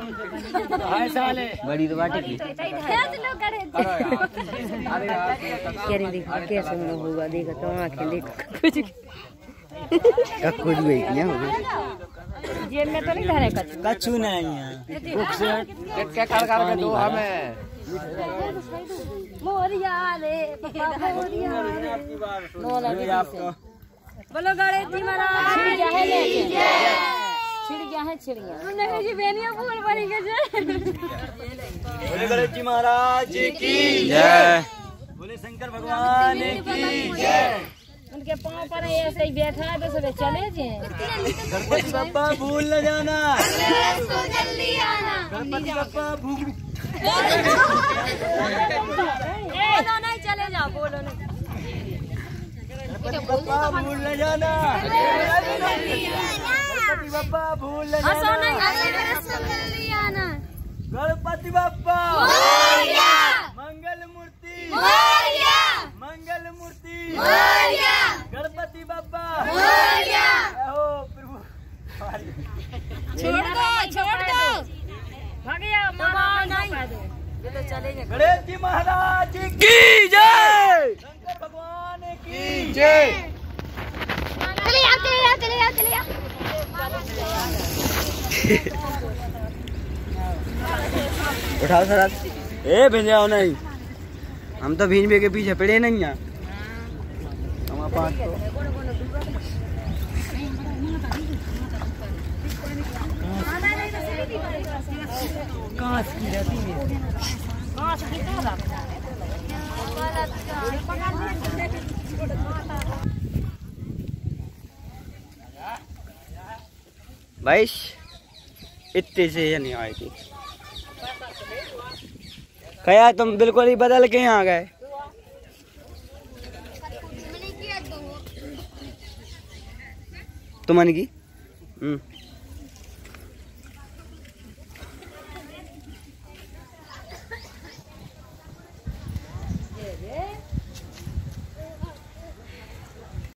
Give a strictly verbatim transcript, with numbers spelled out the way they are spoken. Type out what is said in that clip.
बड़ी तो बाटे की कैसे हम लोग होगा देखो तो आँखें देखो कुछ कुछ भी नहीं होगा जेल में तो नहीं धरे कछु कछु नहीं है क्या कर कर के दो हमें मोरिया रे मोरिया रे बोलो गणेश जी महाराज छिड़ गया है छिड़ गया है छिड़ गया नहीं जी बेनिया फूल बनी के जय बोले गणेश जी महाराज की जय बोले शंकर भगवान की जय उनके पाँव पर ऐसे ही बैठा है तो सब चले जाए गणपति बप्पा भूल न जाना जल्दी आना गणपति बप्पा भूल बोलो नहीं चले जाओ बोलो नहीं गणपति बप्पा भूल न जाना गणपति बप्पा भूल न जाना गणपति बप्पा मंगल मूर्ति मंगल मूर्ति गणपति बप्पा प्रभु छोड़ दो छोड़ दो भगया मामा नहीं ये तो चलेंगे गणेश जी महाराज की जय शंकर भगवान की जय चले आओ चले आओ चले आओ चले आओ उठाओ सर ए भेजाओ नहीं हम तो भीन के पीछे पड़े नहीं हैं हम पाँच तो कांच की रहती है कांच की तो भाई इतने से ये नहीं आएगी कया तुम बिल्कुल ही बदल के यहाँ गए तुमने की हम्म